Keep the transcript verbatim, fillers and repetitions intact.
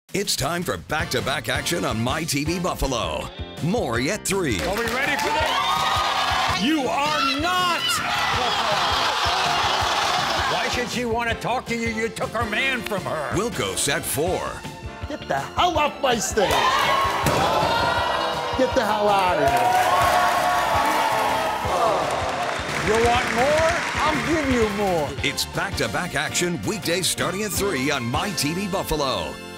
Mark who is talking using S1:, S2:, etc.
S1: It's time for back-to-back action on My T V Buffalo. Maury at three.
S2: Are we ready for this? You are not! Why should she want to talk to you? You took her man from her.
S1: Wilkos at four.
S3: Get the hell off my stage! Get the hell out of here!
S2: You want more? I'll give you more.
S1: It's back-to-back action weekdays starting at three on My T V Buffalo.